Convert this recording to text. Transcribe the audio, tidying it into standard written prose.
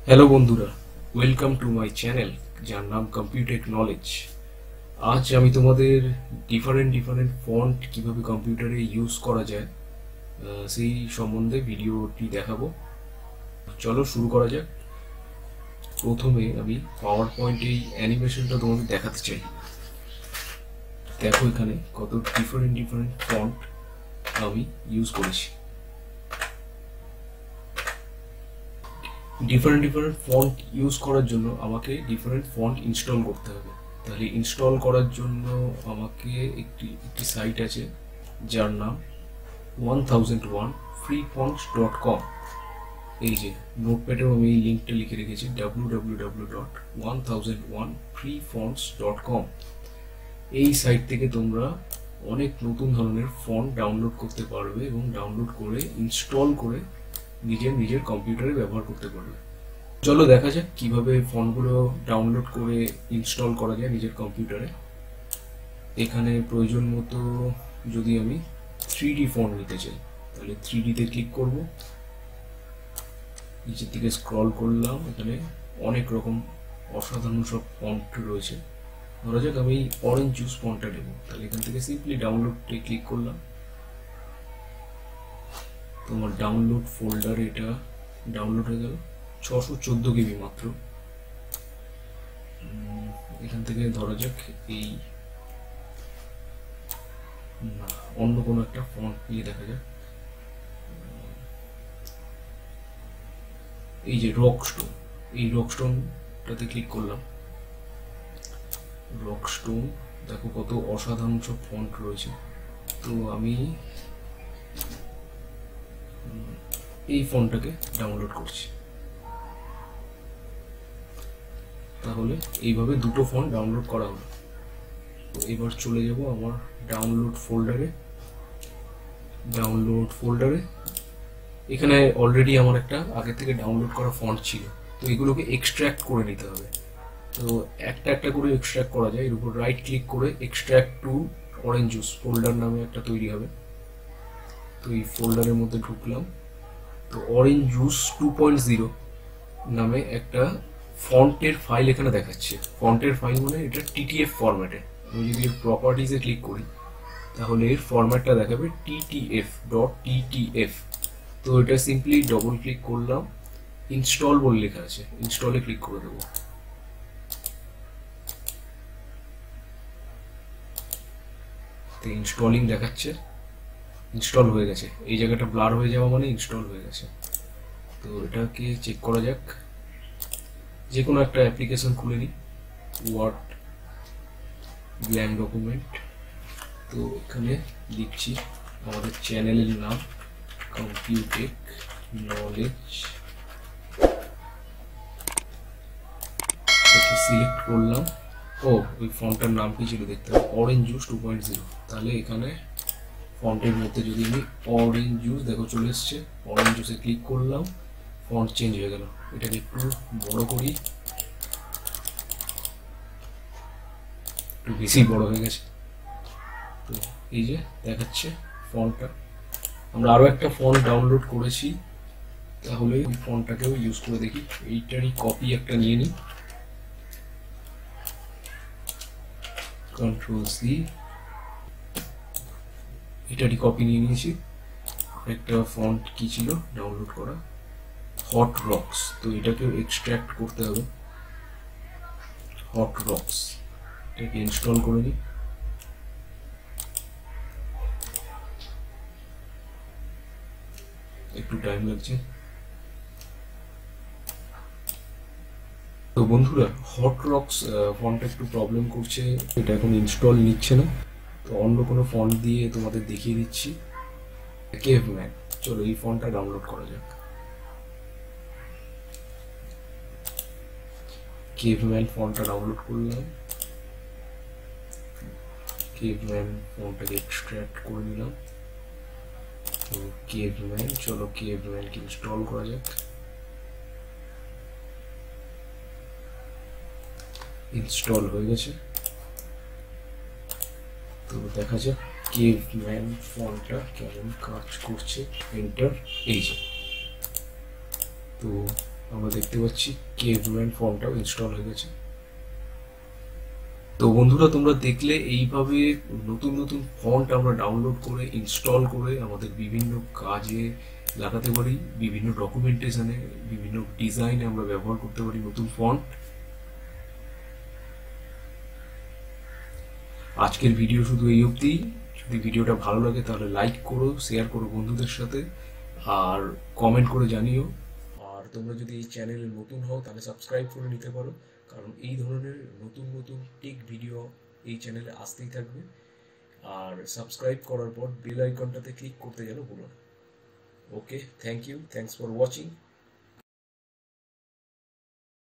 Hello বন্ধুরা, welcome to my channel যার নাম কম্পিউটেক নলেজ। আজ আমি তোমাদের ডিফারেন্ট ফন্ট কিভাবে কম্পিউটারে ইউজ করা যায় সেই সম্বন্ধে ভিডিওটি দেখাবো। চলো শুরু করা যাক। প্রথমে আমি পাওয়ার পয়েন্টে এই অ্যানিমেশনটা তোমাদের দেখাতে চাই। দেখো এখানে কত ডিফারেন্ট ফন্ট আমি ইউজ করেছি। ডিফারেন্ট ফন্ট ইউজ করার জন্য আমাকে ডিফারেন্ট ফন্ট ইনস্টল করতে হবে। তাহলে ইনস্টল করার জন্য আমাকে একটি সাইট আছে যার নাম 1001freefonts.com। এই যে নোটপ্যাডেও আমি এই লিঙ্কটা লিখে রেখেছি www.1001freefonts.com। এই সাইট থেকে তোমরা অনেক নতুন ধরনের ফন্ট ডাউনলোড করতে পারবে এবং ডাউনলোড করে ইনস্টল করে নিজের কম্পিউটারে ব্যবহার করতে পারবে। চলো দেখা যাক কিভাবে ফন্টগুলো ডাউনলোড করে ইনস্টল করা যায় নিজের কম্পিউটারে। এখানে প্রয়োজন মতো যদি আমি 3D ফন্ট নিতে চাই তাহলে 3D তে ক্লিক করব, নিচের দিকে স্ক্রল করলাম, এখানে অনেক রকম অসাধারণ সব ফন্ট রয়েছে। ধরা যাক আমি অরেঞ্জ জুস ফন্টটা নেব, তাহলে এখান থেকে সিম্পলি ডাউনলোডে ক্লিক করলাম। তোমার ডাউনলোড ফোল্ডারে এটা ডাউনলোড হয়ে গেল, 614 GB মাত্র। এখান থেকে ধরা যাক এই অন্য কোনো একটা ফন্ট নিয়ে দেখা যাক। এই যে রকস্টোন, এই রকস্টোনটাতে ক্লিক করলাম। রকস্টোন দেখো কত অসাধারণ সব ফন্ট রয়েছে। তো আমি এই ফন্টটাকে ডাউনলোড করছি। তাহলে এইভাবে দুটো ফন্ট ডাউনলোড করা হলো। তো এবার চলে যাব আমার ডাউনলোড ফোল্ডারে। এখানে অলরেডি আমার একটা আগে থেকে ডাউনলোড করা ফন্ট ছিল, তো এগুলোকে এক্সট্র্যাক্ট করে নিতে হবে। তো একটা করে এক্সট্র্যাক্ট করা যায়। এর উপর রাইট ক্লিক করে extract to orange juice folder নামে একটা তৈরি হবে। তো এই ফোল্ডারের মধ্যে ঢুকলাম। তো অরেঞ্জ জুস 2.0 নামে একটা ফন্টের ফাইল এখানে দেখাচ্ছে। ফন্টের ফাইল মানে এটা TTF ফরম্যাটে। আমি যদি এর প্রপার্টিজে ক্লিক করি তাহলে এর ফরম্যাটটা দেখাবে TTF.TTF। তো এটা সিম্পলি ডবল ক্লিক করলাম, ইনস্টল বলে লেখা আছে, ইনস্টলে ক্লিক করে দেবো। তো ইনস্টলিং দেখাচ্ছে, ইনস্টল হয়ে গেছে। এই জায়গাটা ব্লার হয়ে যাওয়া মানে ইনস্টল হয়ে গেছে। তো এটাকে চেক করা যাক। যে কোনো একটা অ্যাপ্লিকেশন খুলে নিই, ওয়ার্ড ব্ল্যাঙ্ক ডকুমেন্ট। তো এখানে লিখছি আমাদের চ্যানেলের নাম কম্পিউটেক নলেজ। সিলেক্ট করলাম। ওই ফন্টটার নাম কি ছিল দেখতে হবে, অরেঞ্জ জুস 2.0। তাহলে এখানে ফন্টের মধ্যে যদি আমি অরেঞ্জ জুস, দেখো চলে এসছে, অরেঞ্জ জুসে ক্লিক করলাম, ফন্ট চেঞ্জ হয়ে গেল। এটাকে একটু বড় করি, একটু বেশি বড় হয়ে গেছে। তো এই যে দেখাচ্ছে ফন্টটা। আমরা আরো একটা ফন্ট ডাউনলোড করেছি, তাহলে ওই ফন্টটাকেও ইউজ করে দেখি। এইটারই কপি একটা নিয়ে নিই, Ctrl+C। এটারই কপি নিয়ে নিয়েছি। একটা ফন্ট কি ছিল ডাউনলোড করা, হট রক্স। তো এটাকেও এক্সট্র্যাক্ট করতে হবে, হট রক্স। এটাকে ইনস্টল করে নিই। একটু টাইম লাগছে। তো বন্ধুরা, হট রক্স ফন্টটা একটু প্রবলেম করছে, এটা এখন ইনস্টল নিচ্ছে না। তো অন্য কোনো ফন্ট দিয়ে তোমাদের দেখিয়ে দিচ্ছি, কেভম্যান। চলো এই ফন্টটা ডাউনলোড করা যাক। কেভম্যান ফন্টটা ডাউনলোড করলাম। কেভম্যান ফন্টটাকে এক্সট্র্যাক্ট করে নিলাম। তো কেভম্যান, চলো কেভম্যানকে ইনস্টল করা যাক। ইনস্টল হয়ে গেছে। তো দেখা যাক কেভম্যান ফন্টটা কেমন কাজ করছে। এন্টার, এই যে। তো আমরা দেখতে পাচ্ছি কেভম্যান ফন্টটাও ইনস্টল হয়ে গেছে। তো বন্ধুরা, তোমরা দেখলে এইভাবে নতুন নতুন ফন্ট আমরা ডাউনলোড করে ইনস্টল করে আমাদের বিভিন্ন কাজে লাগাতে পারি, বিভিন্ন ডকুমেন্টেশনে, বিভিন্ন ডিজাইনে আমরা ব্যবহার করতে পারি নতুন ফন্ট। আজকের ভিডিও শুধু এই অবধি। যদি ভিডিওটা ভালো লাগে তাহলে লাইক করো, শেয়ার করো বন্ধুদের সাথে, আর কমেন্ট করে জানিও। আর তোমরা যদি এই চ্যানেলে নতুন হও তাহলে সাবস্ক্রাইব করে নিতে পারো, কারণ এই ধরনের নতুন নতুন টেক ভিডিও এই চ্যানেলে আসতেই থাকবে। আর সাবস্ক্রাইব করার পর বেল আইকনটাতে ক্লিক করতে যেন ভুলো না। Okay, thank you, thanks for watching.